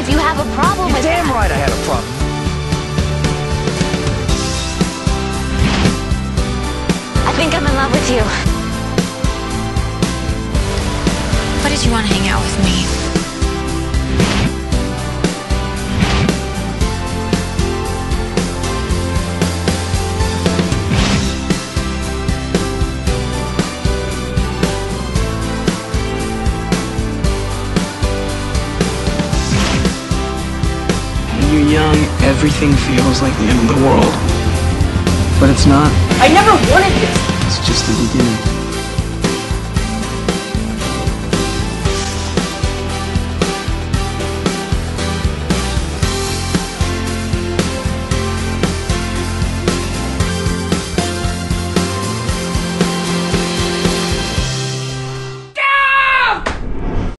if you have a problem with Damn right I had a problem. I think I'm in love with you. Why did you want to hang out with me? When you're young, everything feels like the end of the world. But it's not. I never wanted this. It's just the beginning.